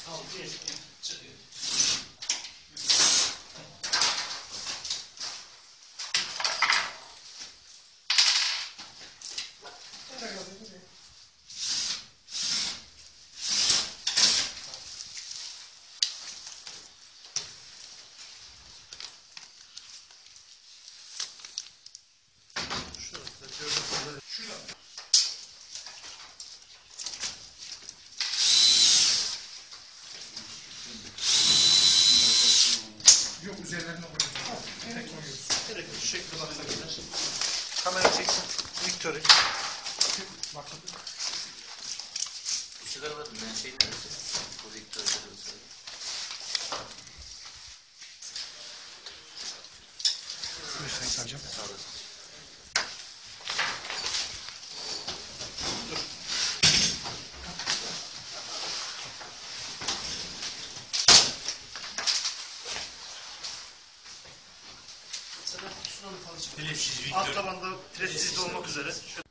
Yok, üzerlerine koyuyoruz. Direkt koyuyoruz. Direkt şu şekilde bakabilir. Kamera çeksin. Victory. Bakın. Bu sigaraların ne şey neresi? Bu Victory'de de Buyur Sayın Savcım. sağ olasın. Alt tabanda prestijli olmak üzere.